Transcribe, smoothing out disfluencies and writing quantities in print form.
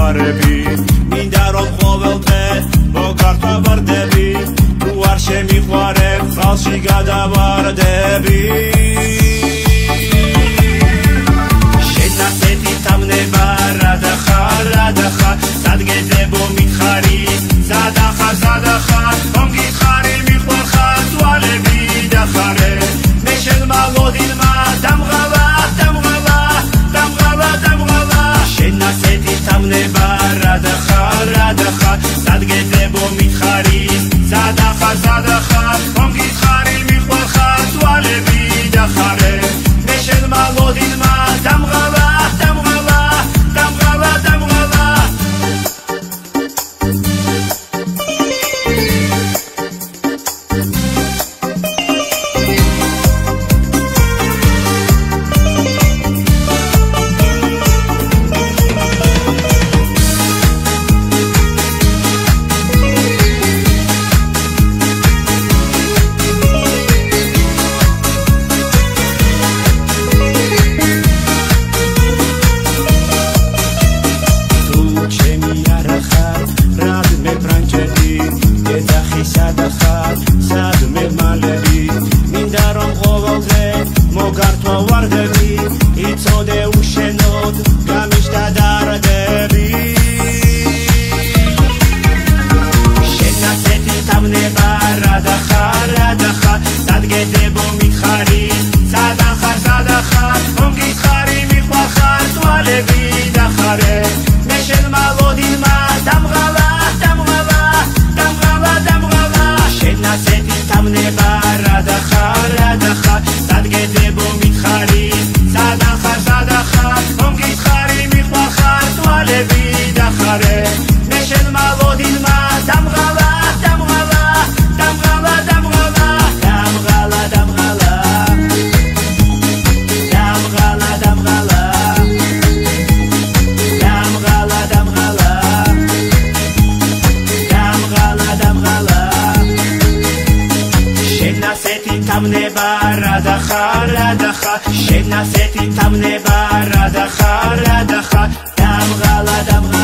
მიხარები მინდა რომ ყოველდღე მოგართვა ვარდები თუ არ შემიყვარებ ხალხში გადავარდები შენ ასეთი თამნება რადახარ სადგედებო მითხარი სადახარ რომ გითხარი მიყვარხარ თვალები დახარე მე შენ მალოდინმა დამღალა შენ ასეთი თამნება რადახარ სადგედებო მითხარი სადახარ რომ გითხარი მიყვარხარ თვალები დახარე მე შენ მალოდინმა დამღალა შენ ასეთი თამნება რადახარ დამღალა